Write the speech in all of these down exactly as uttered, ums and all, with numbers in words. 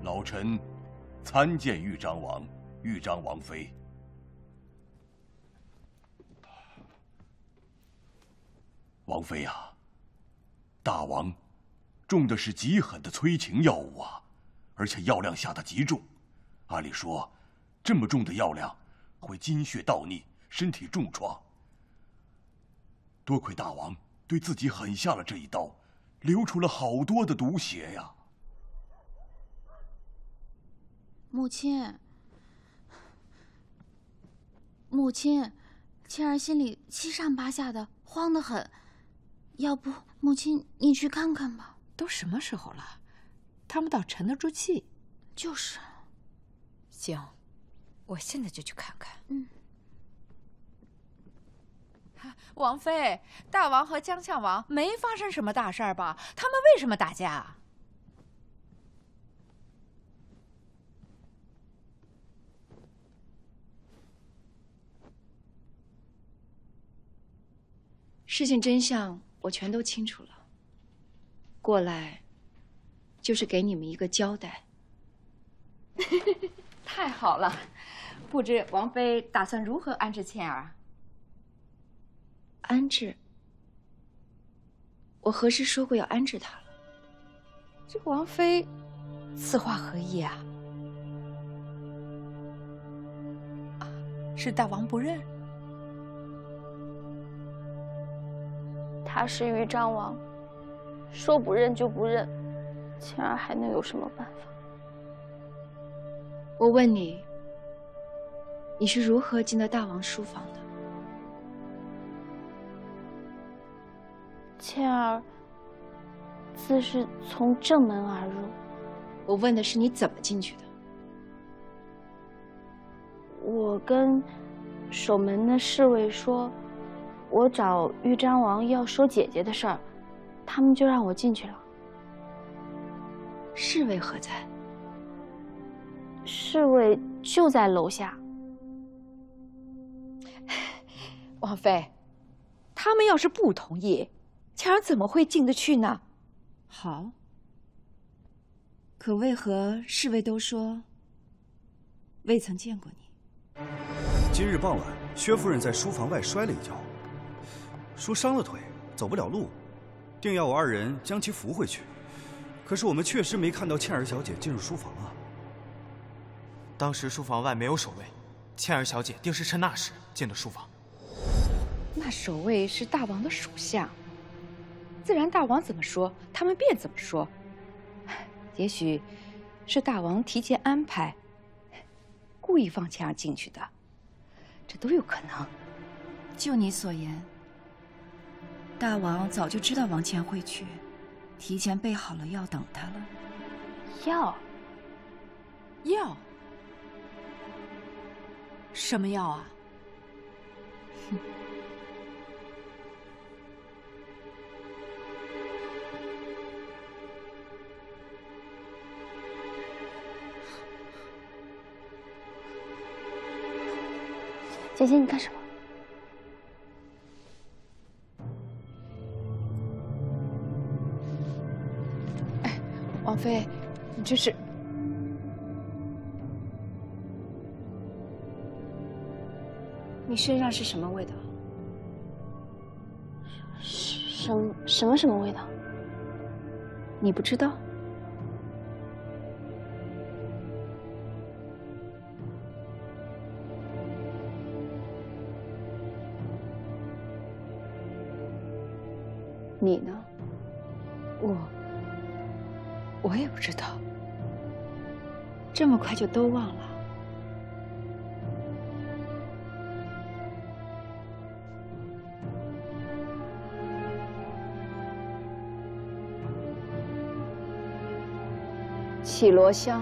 老臣参见豫章王、豫章王妃。王妃啊，大王中的是极狠的催情药物啊，而且药量下得极重。按理说，这么重的药量会金血倒逆，身体重创。多亏大王对自己狠下了这一刀，流出了好多的毒血呀。 母亲，母亲，倩儿心里七上八下的，慌得很。要不，母亲你去看看吧。 都什么时候了，他们倒沉得住气。 就是。 行，我现在就去看看。 嗯。 王妃，大王和江相王没发生什么大事儿吧？他们为什么打架？ 事情真相我全都清楚了，过来就是给你们一个交代。 太好了，不知王妃打算如何安置倩儿啊？ 安置？我何时说过要安置她了？ 这王妃，此话何意啊？啊，是大王不认？ 他是豫章王，说不认就不认，倩儿还能有什么办法？ 我问你，你是如何进到大王书房的？ 倩儿自是从正门而入。 我问的是你怎么进去的？ 我跟守门的侍卫说，我找豫章王要说姐姐的事儿，他们就让我进去了。 侍卫何在？ 侍卫就在楼下。 王妃，他们要是不同意，倩儿怎么会进得去呢？ 好，可为何侍卫都说未曾见过你？ 今日傍晚，薛夫人在书房外摔了一跤，说伤了腿，走不了路，定要我二人将其扶回去。可是我们确实没看到倩儿小姐进入书房啊。 当时书房外没有守卫，倩儿小姐定是趁那时进了书房。 那守卫是大王的属下，自然大王怎么说，他们便怎么说。也许是大王提前安排，故意放倩儿进去的，这都有可能。 就你所言，大王早就知道王倩会去，提前备好了药等她了。 药？ 药？什么药啊？ 哼。 姐姐，你干什么？ 哎，王妃，你这是…… 你身上是什么味道？ 什什么什么味道？ 你不知道？你呢？ 我……我也不知道。 这么快就都忘了？ 绮罗香。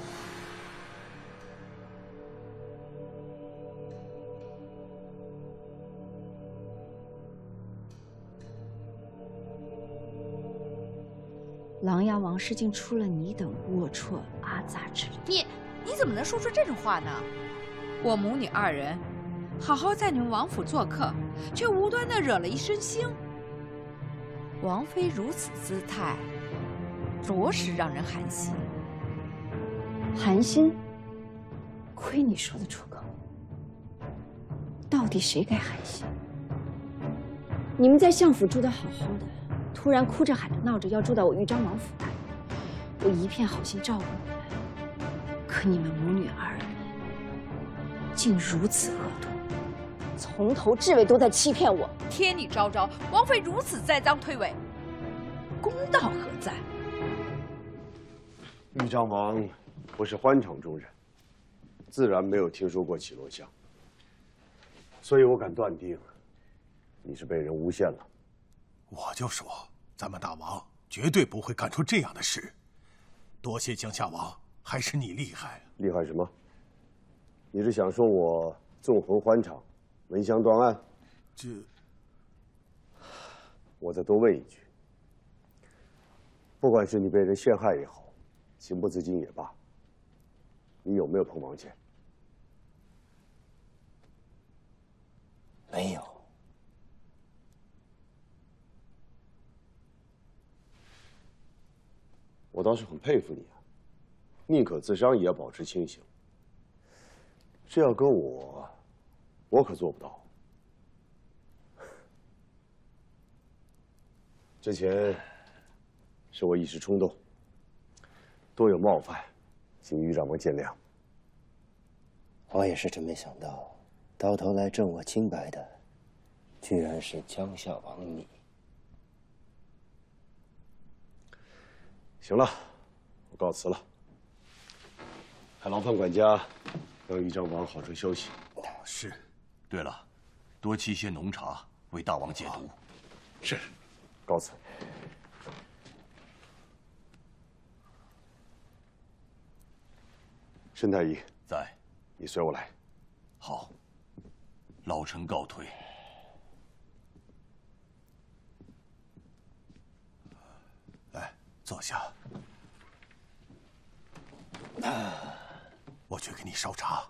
琅琊王氏竟出了你等龌龊阿杂之徒！ 你你怎么能说出这种话呢？我母女二人好好在你们王府做客，却无端的惹了一身腥。王妃如此姿态，着实让人寒心。 寒心，亏你说得出口。到底谁该寒心？你们在相府住得好好的，突然哭着喊着闹着要住到我豫章王府来，我一片好心照顾你们，可你们母女二人竟如此恶毒，从头至尾都在欺骗我。 天理昭昭，王妃如此栽赃推诿，公道何在？ 豫章王不是欢场中人，自然没有听说过绮罗香，所以我敢断定，你是被人诬陷了。 我就说，咱们大王绝对不会干出这样的事。多谢江夏王，还是你厉害。 厉害什么？你是想说我纵横欢场，闻香断案？ 这…… 我再多问一句，不管是你被人陷害也好，情不自禁也罢，你有没有碰王倩？ 没有。 我倒是很佩服你啊，宁可自伤也要保持清醒。这要搁我，我可做不到。之前是我一时冲动，多有冒犯，请豫章王见谅。 我也是真没想到，到头来证我清白的，居然是江夏王你。 行了，我告辞了。还劳烦管家让豫章王好生休息。 是。对了，多沏些浓茶，为大王解毒。 是。告辞。申太医在， 你随我来。 好，老臣告退。 来，坐下。我去给你烧茶。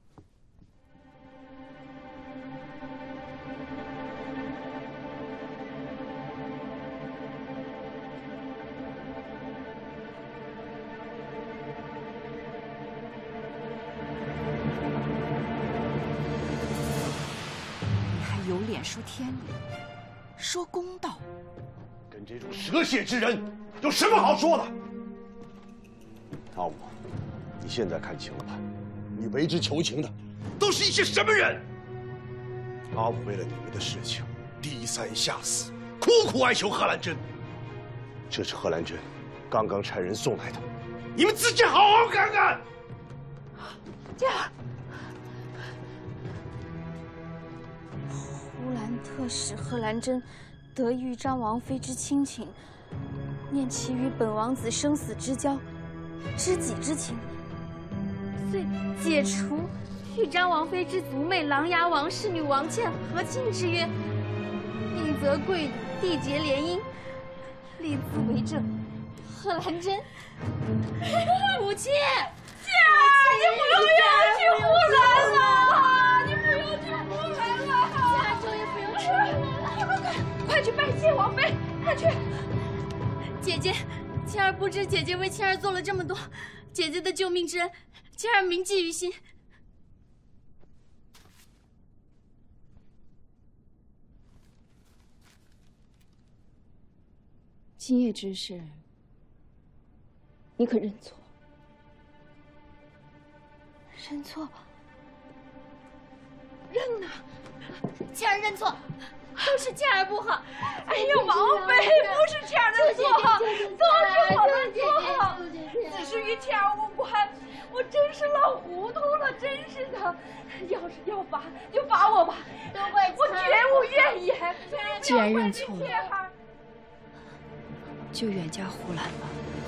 有脸说天理，说公道， 跟这种蛇蝎之人有什么好说的？阿武，你现在看清了吧？你为之求情的，都是一些什么人？阿武为了你们的事情，低三下四，苦苦哀求贺兰珍。这是贺兰珍刚刚差人送来的，你们自己好好看看。 这样。呼兰特使贺兰珍得豫章王妃之亲情，念其与本王子生死之交，知己之情，遂解除豫章王妃之族妹琅琊王氏女王倩和亲之约，应则贵女缔结联姻，立兹为证。贺兰珍，母亲， 姐儿，你不要冤屈呼兰了，你不要去呼兰了。 姐儿，终于不用说了， 快快快，快去拜见王妃，快去！ 姐姐，倩儿不知姐姐为倩儿做了这么多，姐姐的救命之恩，倩儿铭记于心。 今夜之事，你可认错？ 认错？认呐！倩儿认错，都是倩儿不好。 哎呀，王妃，不是倩儿的错，都是我的错，此事与倩儿无关，我真是老糊涂了，真是的。要是要罚，就罚我吧，我绝无怨言。 既然认错了，就远嫁呼兰吧。